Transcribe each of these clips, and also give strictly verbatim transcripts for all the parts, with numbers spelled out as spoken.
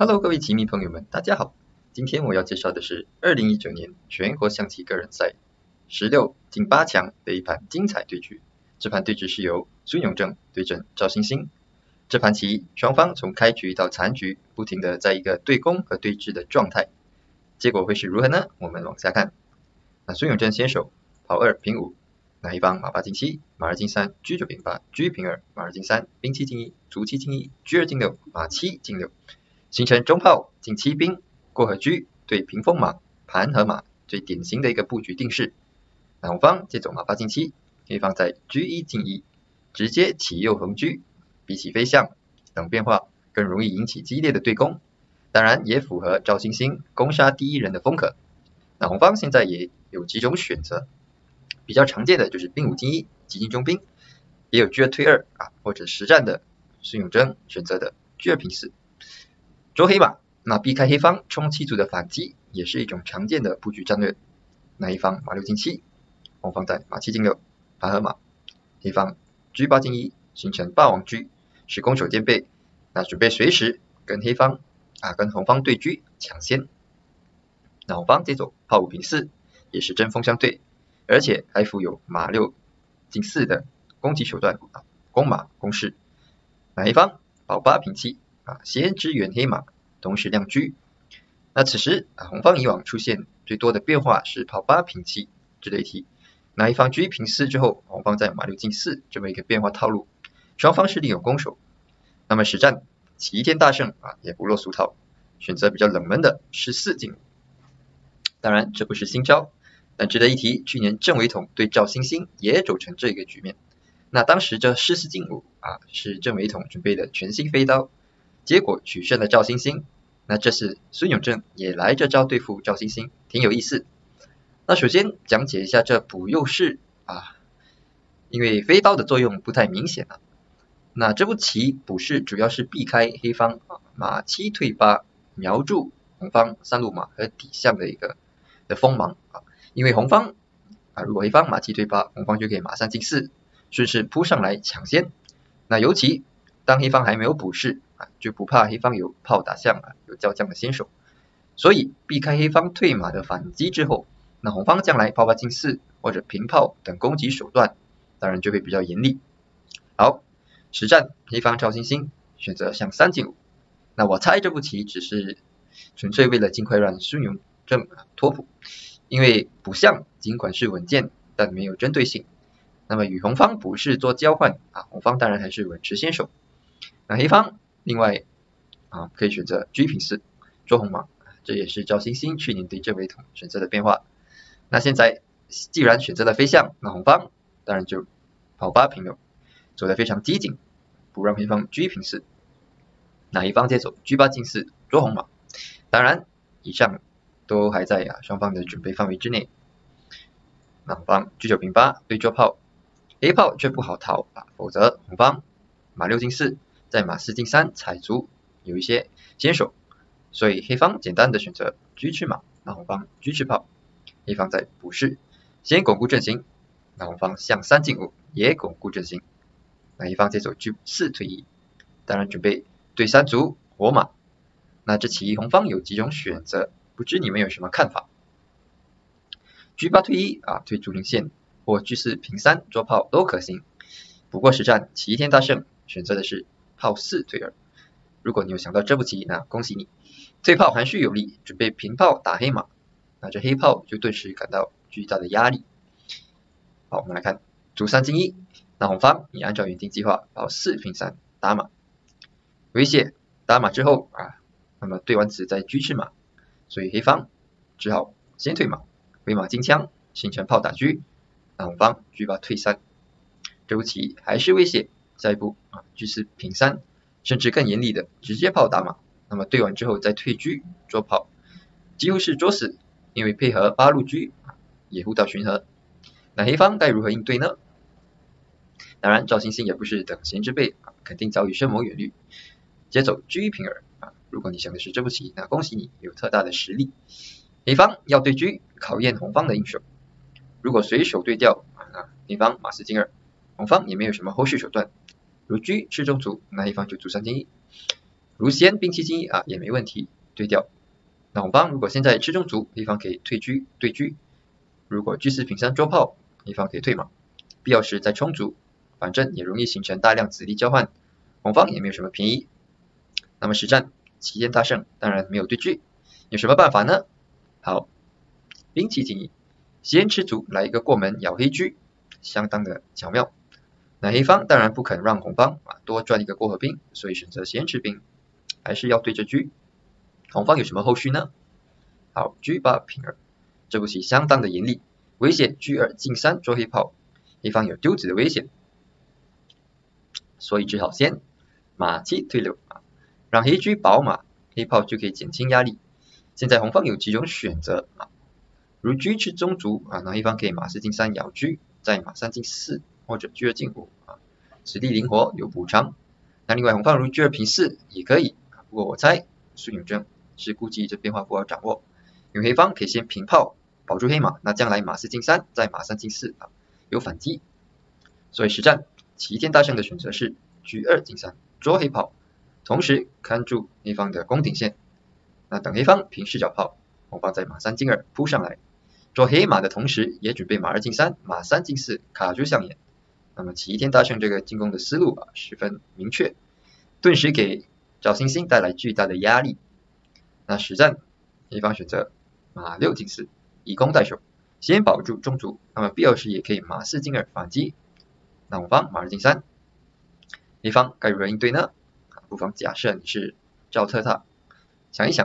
Hello， 各位棋迷朋友们，大家好。今天我要介绍的是二零一九年全国象棋个人赛十六进八强的一盘精彩对局。这盘对局是由孙永正对阵赵星星。这盘棋双方从开局到残局不停的在一个对攻和对峙的状态，结果会是如何呢？我们往下看。那孙永正先手跑二平五，那一方马八进七，马二进三，车九平八，车平二，马二进三，兵七进一，卒七进一，车二进六，马七进六。形成中炮进七兵，过河车对屏风马，盘和马，最典型的一个布局定式。那红方接走马八进七，黑方在车一进一，直接起右横车，比起飞象等变化更容易引起激烈的对攻，当然也符合赵星星攻杀第一人的风格。那红方现在也有几种选择，比较常见的就是兵五进一，急进中兵，也有车二退二啊，或者实战的孙永正选择的车二平四。捉黑马，那避开黑方冲七卒的反击，也是一种常见的布局战略。那一方马六进七，红方在马七进六，盘和马，黑方车八进一，形成霸王车，使攻守兼备。那准备随时跟黑方啊跟红方对车抢先。那红方接走炮五平四，也是针锋相对，而且还附有马六进四的攻击手段啊，攻马攻势。那黑方保八平七。啊，先支援黑马，同时亮车。那此时啊，红方以往出现最多的变化是跑八平七这类题。那一方车平四之后，红方在马六进四这么一个变化套路，双方是利用攻守。那么实战棋天大圣啊，也不落俗套，选择比较冷门的十四进五。当然这不是新招，但值得一提，去年郑惟统对赵星星也走成这个局面。那当时这十四进五啊，是郑惟统准备的全新飞刀。结果取胜了赵星星，那这次孙永正也来这招对付赵星星，挺有意思。那首先讲解一下这补右式啊，因为飞刀的作用不太明显啊。那这步棋补式主要是避开黑方啊马七退八，瞄住红方三路马和底象的一个的锋芒啊。因为红方啊，如果黑方马七退八，红方就可以马三进四，顺势扑上来抢先。那尤其当黑方还没有补式啊，就不怕黑方有炮打象啊，有交将的先手，所以避开黑方退马的反击之后，那红方将来炮八进四或者平炮等攻击手段，当然就会比较严厉。好，实战黑方赵星星选择象三进五，那我猜这步棋只是纯粹为了尽快让孙永正脱谱，因为补象尽管是稳健，但没有针对性。那么与红方补式做交换啊，红方当然还是稳持先手。那黑方另外啊可以选择车平四捉红马，这也是赵星星去年对郑惟统选择的变化。那现在既然选择了飞象，那红方当然就跑八平六，走得非常激进，不让黑方车平四。那黑方接走车八进四捉红马，当然以上都还在啊双方的准备范围之内。那红方车九平八对捉炮，黑炮却不好逃啊，否则红方马六进四。在马四进三踩卒有一些先手，所以黑方简单的选择车吃马，那红方车吃炮，黑方在补式先巩固阵型，那红方象三进五也巩固阵型，那黑方接走车四退一，当然准备对三卒活马。那这棋红方有几种选择，不知你们有什么看法？车八退一啊，退卒零线或车四平三捉炮都可行，不过实战棋天大圣选择的是炮四退二，如果你有想到这步棋，那恭喜你，退炮含蓄有力，准备平炮打黑马，那这黑炮就顿时感到巨大的压力。好，我们来看卒三进一，那红方你按照原定计划炮四平三打马，威胁打马之后啊，那么对完子再车吃马，所以黑方只好先退马，回马进枪，形成炮打车，那红方车八退三，这步棋还是威胁。下一步啊，车四平三，甚至更严厉的直接炮打马，那么对完之后再退车捉炮，几乎是捉死，因为配合八路车野狐到巡河。那黑方该如何应对呢？当然赵星星也不是等闲之辈啊，肯定早已深谋远虑。接走车平二啊，如果你想的是这步棋，那恭喜你有特大的实力。黑方要对车考验红方的应手，如果随手对调啊，那黑方马四进二，红方也没有什么后续手段。如车吃中卒，那一方就卒三进一； 如先兵器进一啊也没问题，对调。那红方如果现在吃中卒，黑方可以退车对车。如果车四平三捉炮，黑方可以退马，必要时再冲卒，反正也容易形成大量子力交换，红方也没有什么便宜。那么实战齐天大圣当然没有对车，有什么办法呢？好，兵器进一，先吃卒来一个过门咬黑车，相当的巧妙。那黑方当然不肯让红方啊多赚一个过河兵，所以选择先吃兵，还是要对着车。红方有什么后续呢？好，车八平二，这步棋相当的严厉，危险车二进三捉黑炮，黑方有丢子的危险，所以只好先马七退六啊，让黑车保马，黑炮就可以减轻压力。现在红方有几种选择啊，如车吃中卒啊，那黑方可以马四进三咬车，再马三进四或者车二进五啊，此地灵活有补偿。那另外红方如车二平四也可以，不过我猜孙永正是估计这变化不好掌握，因为黑方可以先平炮保住黑马，那将来马四进三再马三进四啊，有反击。所以实战齐天大圣的选择是车二进三捉黑炮，同时看住黑方的攻顶线。那等黑方平视角炮，红方在马三进二扑上来，捉黑马的同时也准备马二进三马三进四卡住象眼。那么齐天大圣这个进攻的思路啊十分明确，顿时给赵星星带来巨大的压力。那实战黑方选择马六进四以攻代守，先保住中卒，那么必要时也可以马四进二反击。那红方马二进三，黑方该如何应对呢？不妨假设你是赵特大，想一想。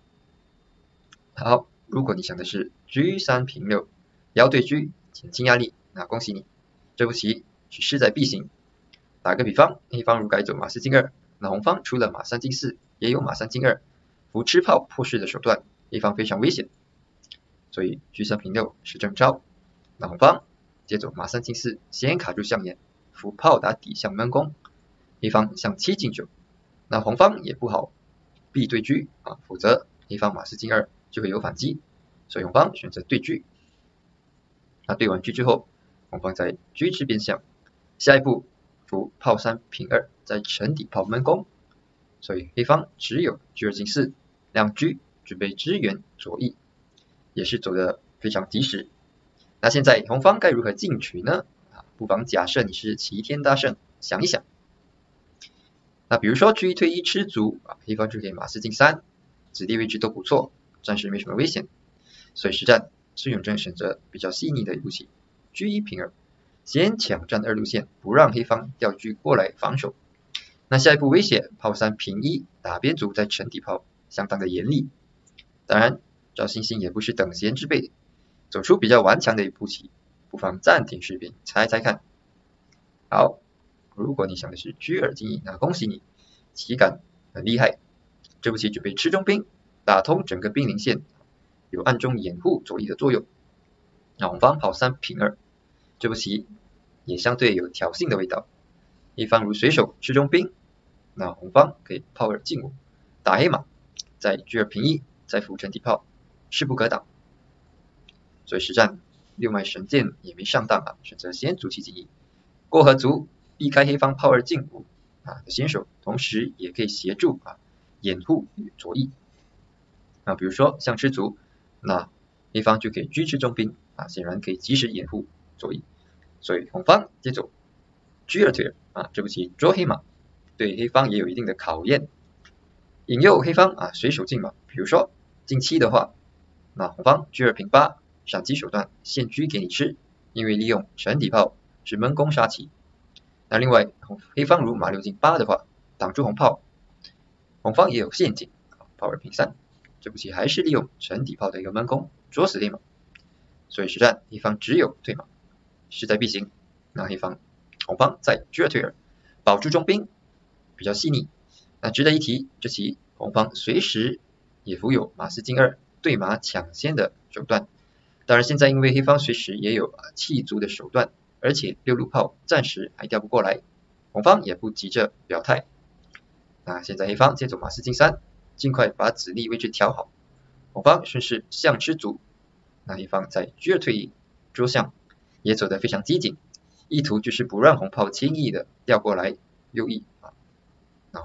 好，如果你想的是车三平六，要对车减轻压力，那恭喜你，这步棋是势在必行。打个比方，黑方如改走马四进二，那红方除了马三进四，也有马三进二，扶吃炮破势的手段，黑方非常危险，所以车三平六是正招。那红方接走马三进四，先卡住象眼，扶炮打底象闷攻，黑方象七进九，那红方也不好必对车啊，否则黑方马四进二就会有反击，所以红方选择对车。那对完车之后，红方在车吃边象，下一步扶炮三平二，在沉底炮闷攻，所以黑方只有车二进四，亮车准备支援左翼，也是走得非常及时。那现在红方该如何进取呢？不妨假设你是齐天大圣，想一想。那比如说车一退一吃卒啊，黑方就可以马四进三，子弟位置都不错，暂时没什么危险。所以实战孙永正选择比较细腻的一步棋，车一平二，先抢占二路线，不让黑方调车过来防守。那下一步威胁炮三平一，打边卒再沉底炮，相当的严厉。当然赵星星也不是等闲之辈，走出比较顽强的一步棋，不妨暂停视频猜猜看。好，如果你想的是车二进一，那恭喜你，棋感很厉害。这步棋准备吃中兵，打通整个兵临线，有暗中掩护左翼的作用。那红方炮三平二，这步棋也相对有挑衅的味道。一方如水手吃中兵，那红方可以炮二进五，打黑马，再车二平一，再扶沉底炮，势不可挡。所以实战六脉神剑也没上当啊，选择先卒七进一，过河卒避开黑方炮二进五啊的先手，同时也可以协助啊掩护左翼。啊，比如说像吃卒，那黑方就可以车吃中兵啊，显然可以及时掩护左翼。所以红方接走车二退二啊，这步棋捉黑马，对黑方也有一定的考验，引诱黑方啊随手进马。比如说进七的话，那红方车二平八，闪击手段现车给你吃，因为利用沉底炮是闷攻杀棋。那另外黑方如马六进八的话，挡住红炮，红方也有陷阱，炮二平三，这步棋还是利用沉底炮的一个闷攻捉死黑马。所以实战黑方只有退马，势在必行。那黑方红方在车二退二，保住中兵，比较细腻。那值得一提，这棋红方随时也扶有马四进二对马抢先的手段。当然现在因为黑方随时也有弃卒的手段，而且六路炮暂时还调不过来，红方也不急着表态。那现在黑方接走马四进三，尽快把子力位置调好。红方顺势象吃卒，那黑方在车二退一捉象，也走得非常机警，意图就是不让红炮轻易的调过来右翼啊。那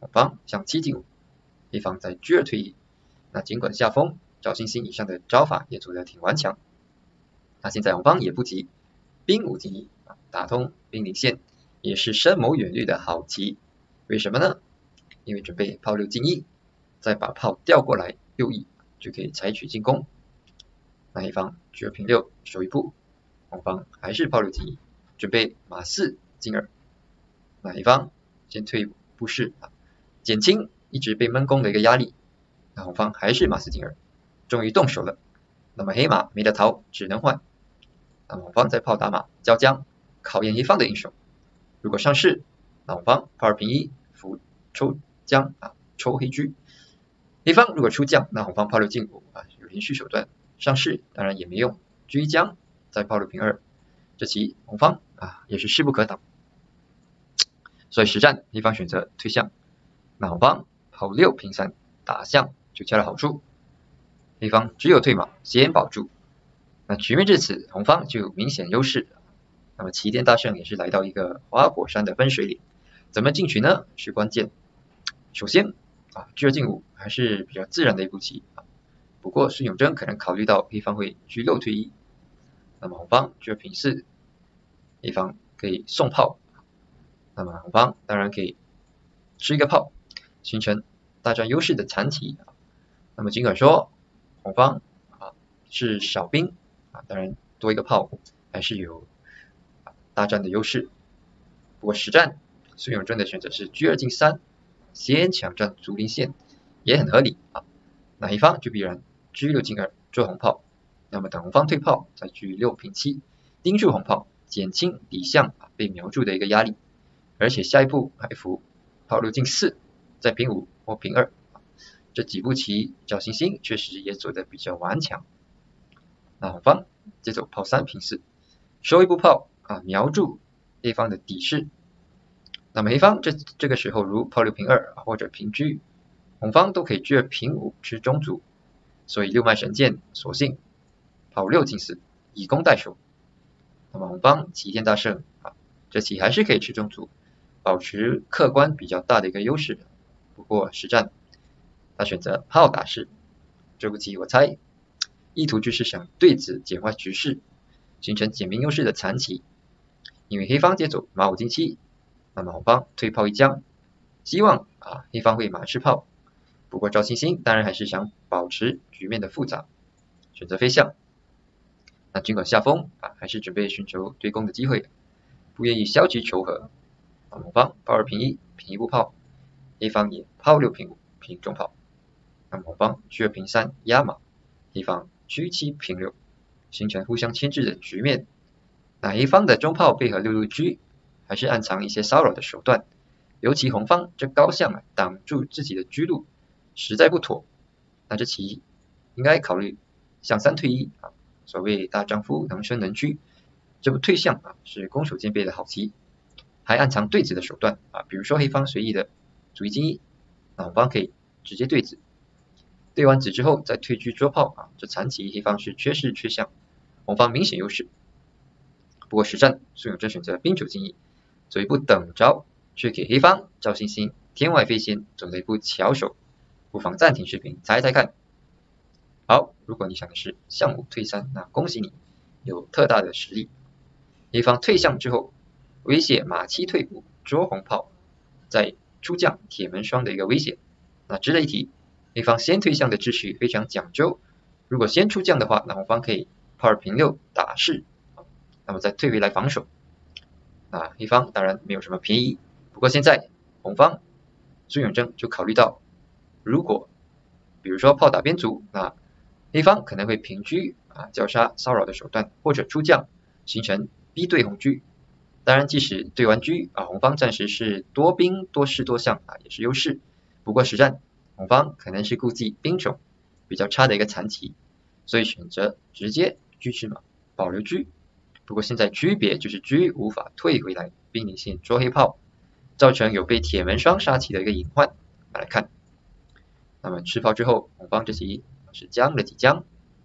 红方向七进五，黑方在车二退一。那尽管下风，赵星星以上的招法也做得挺顽强。那现在红方也不急，兵五进一，打通兵临线，也是深谋远虑的好棋。为什么呢？因为准备炮六进一，再把炮调过来右翼，就可以采取进攻。那黑方车平六守一步，红方还是炮六进一，准备马四进二。那黑方先退步士，减轻一直被闷攻的一个压力。那红方还是马四进二，终于动手了。那么黑马没得逃，只能换。那么红方在炮打马交将，考验黑方的应手。如果上士，那红方炮二平一，扶抽将啊，抽黑车。黑方如果出将，那红方炮六进五啊，有连续手段。上士当然也没用，车一将再炮六平二，这棋红方啊也是势不可挡。所以实战黑方选择退象，那红方炮六平三打象就恰到好处。黑方只有退马先保住，那局面至此红方就有明显优势。那么齐天大圣也是来到一个花果山的分水岭，怎么进取呢？是关键。首先啊，车二进五还是比较自然的一步棋啊。不过孙永贞可能考虑到黑方会车六退一，那么红方车二平四，黑方可以送炮，那么红方当然可以吃一个炮，形成大占优势的残棋。那么尽管说红方啊是少兵啊，当然多一个炮还是有大占的优势。不过实战孙永贞的选择是车二进三，先抢占竹林线，也很合理啊。那黑方就必然车六进二捉红炮，那么等红方退炮，再车六平七盯住红炮，减轻底象啊被瞄住的一个压力。而且下一步还扶炮六进四，再平五或平二，这几步棋赵星星确实也走得比较顽强。那红方接走炮三平四，收一步炮啊，瞄住黑方的底势。那么黑方这这个时候如炮六平二或者平车，红方都可以车二平五吃中卒，所以六脉神剑索性炮六进四，以攻代守。那么红方齐天大圣啊，这棋还是可以吃中卒，保持客观比较大的一个优势。不过实战他选择炮打士，这步棋我猜意图就是想对子简化局势，形成减兵优势的残棋。因为黑方接走马五进七，那么红方退炮一将，希望啊黑方会马吃炮。不过赵星星当然还是想保持局面的复杂，选择飞象。那尽管下风啊，还是准备寻求对攻的机会，不愿意消极求和。红方炮二平一，平一步炮，黑方也炮六平五，平中炮。那么红方车二平三压马，黑方车七平六，形成互相牵制的局面。那黑方的中炮配合六路车，还是暗藏一些骚扰的手段，尤其红方这高象啊挡住自己的车路，实在不妥。那这棋应该考虑象三退一啊，所谓大丈夫能伸能屈，这步退象啊是攻守兼备的好棋，还暗藏对子的手段啊，比如说黑方随意的卒一进一，那红方可以直接对子，对完子之后再退车捉炮啊，这残棋黑方是缺士缺象，红方明显优势。不过实战孙永贞选择兵九进一，走一步等招，却给黑方赵星星天外飞仙走了一步巧手，不妨暂停视频猜猜看。好，如果你想的是象五退三，那恭喜你有特大的实力。黑方退象之后，威胁马七退五捉红炮，再出将铁门双的一个威胁。那值得一提，黑方先退象的秩序非常讲究，如果先出将的话，那红方可以炮二平六打士，那么再退回来防守。那黑方当然没有什么便宜，不过现在红方孙永贞就考虑到，如果比如说炮打边卒，那黑方可能会平车啊交叉骚扰的手段，或者出将形成逼对红车。当然即使对完车啊，红方暂时是多兵多士多象啊，也是优势。不过实战红方可能是顾忌兵种比较差的一个残棋，所以选择直接车吃马保留车。不过现在区别就是车无法退回来兵临线捉黑炮，造成有被铁门双杀棋的一个隐患。来看，那么吃炮之后，红方这棋是将了几将，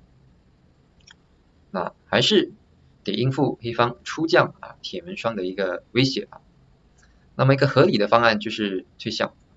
那还是得应付黑方出将啊铁门双的一个威胁啊。那么一个合理的方案就是退象，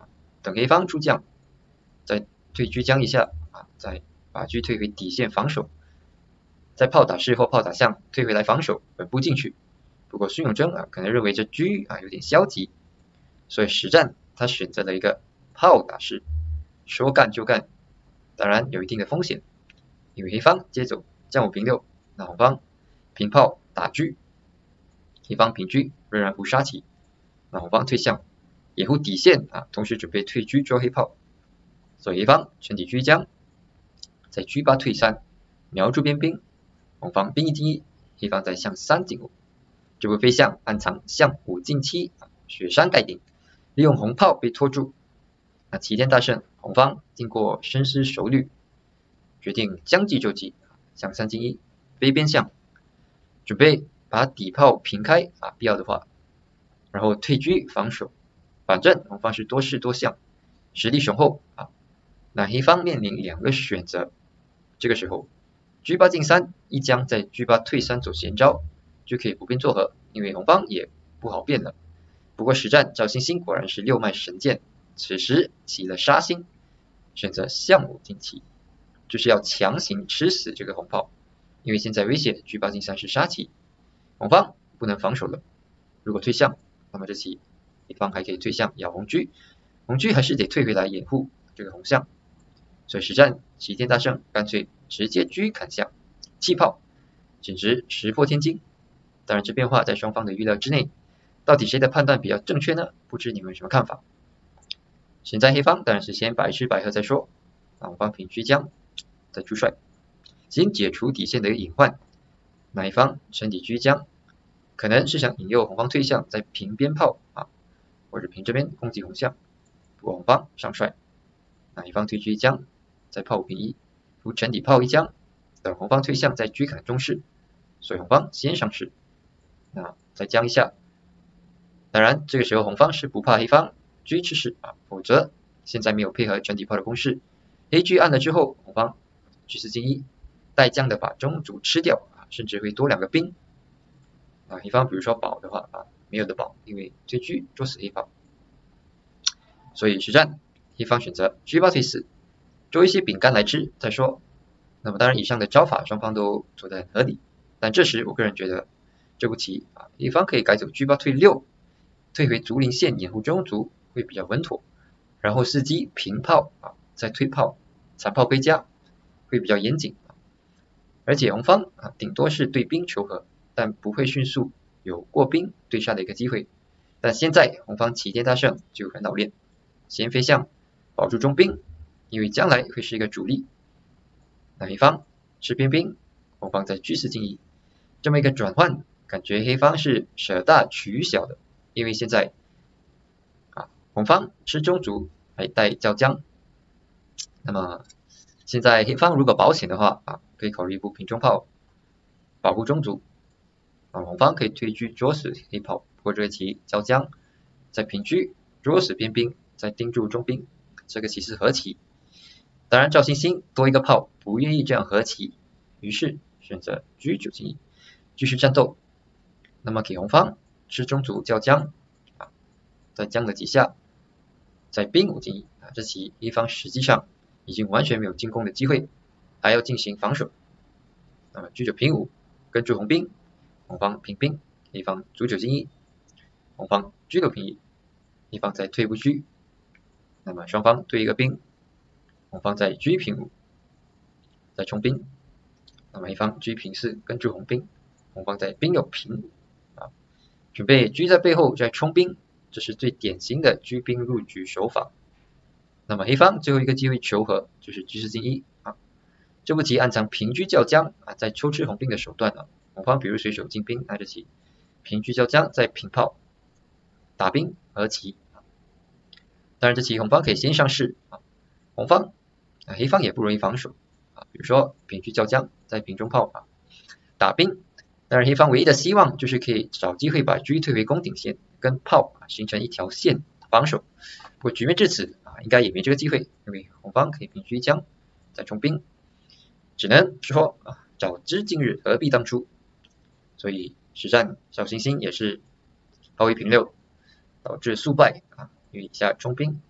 等黑方出将，再退车将一下啊，再把车退回底线防守，在炮打士或炮打象退回来防守，稳步进去。不过孙永征啊可能认为这车啊有点消极，所以实战他选择了一个炮打士，说干就干，当然有一定的风险，因为黑方接走将五平六，那红方平炮打车，黑方平车仍然不杀棋，那红方退象掩护底线啊，同时准备退车捉黑炮，所以黑方承抵车将，在车八退三，瞄住边兵，红方兵一进一，黑方在象三进五，这步飞象暗藏象五进七，雪山盖顶，利用红炮被拖住。那齐天大圣，红方经过深思熟虑，决定将计就计，象三进一，飞边象，准备把底炮平开啊，必要的话，然后退车防守。反正红方是多士多象，实力雄厚啊。那黑方面临两个选择，这个时候车八进三，一将在车八退三走闲招，就可以不便作和，因为红方也不好变了。不过实战赵星星果然是六脉神剑，此时起了杀心，选择象五进七，就是要强行吃死这个红炮，因为现在威胁车八进三是杀棋，红方不能防守了。如果退象，那么这棋黑方还可以退象咬红车，红车还是得退回来掩护这个红象，所以实战齐天大圣干脆直接车砍象弃炮，简直石破天惊。当然这变化在双方的预料之内，到底谁的判断比较正确呢？不知你们有什么看法？现在黑方当然是先白吃白喝再说，红方平车将再出帅，先解除底线的一个隐患。那一方承抵车将，可能是想引诱红方退象，再平边炮啊，或者平这边攻击红象。不过红方上帅，那一方退车将，再炮五平一，如承抵炮一将，等红方退象再车砍中士，所以红方先上士，那再将一下。当然这个时候红方是不怕黑方车吃士啊，否则现在没有配合承抵炮的攻势，黑车按了之后，红方车四进一，带将的把中卒吃掉啊，甚至会多两个兵啊。黑方比如说保的话啊，没有的保，因为退车捉死黑炮，所以实战黑方选择车八退四，捉一些饼干来吃再说。那么当然以上的招法双方都做得很合理，但这时我个人觉得这步棋啊，黑方可以改走车八退六，退回卒陵线掩护中卒会比较稳妥，然后伺机平炮啊，再推炮残炮归家会比较严谨，而且红方啊顶多是对兵求和，但不会迅速有过兵对杀的一个机会。但现在红方齐天大圣就很老练，先飞象保住中兵，因为将来会是一个主力。那黑方吃边兵，红方在车四进一，这么一个转换，感觉黑方是舍大取小的，因为现在啊红方吃中卒还带交将，那么现在黑方如果保险的话啊，可以考虑一步平中炮保护中卒啊，红方可以退车捉死黑炮，或者棋交将，再平车捉死边兵，再盯住中兵，这个棋是和棋。当然赵星星多一个炮不愿意这样和棋，于是选择车九进一继续战斗。那么给红方吃中卒交将啊，再将了几下，再兵五进一啊，这棋黑方实际上已经完全没有进攻的机会，还要进行防守。那么车九平五跟住红兵，红方平兵，黑方卒九进一，红方车六平一，黑方再退步车，那么双方对一个兵，红方在车平五，再冲兵，那么黑方车平四跟住红兵，红方在兵六平五啊，准备车在背后再冲兵，这是最典型的车兵入局手法。那么黑方最后一个机会求和，就是车四进一啊，这步棋暗藏平车交将啊，在抽吃红兵的手段啊，红方比如随手进兵，那这棋平车交将再平炮打兵和棋。当然这棋红方可以先上士啊，红方啊黑方也不容易防守啊，比如说平车交将再平中炮啊打兵。当然黑方唯一的希望就是可以找机会把车退回宫顶线，跟炮啊形成一条线防守。不过局面至此啊，应该也没这个机会，因为红方可以平车一将再冲兵，只能说啊早知今日何必当初。所以实战小星星也是炮一平六，导致速败啊，因为以下冲兵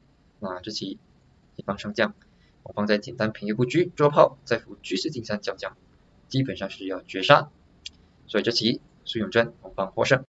那这期黑帮上将，红方在简单平一步车捉炮，再扶车士进山小将，基本上是要绝杀，所以这期苏永贞红方获胜。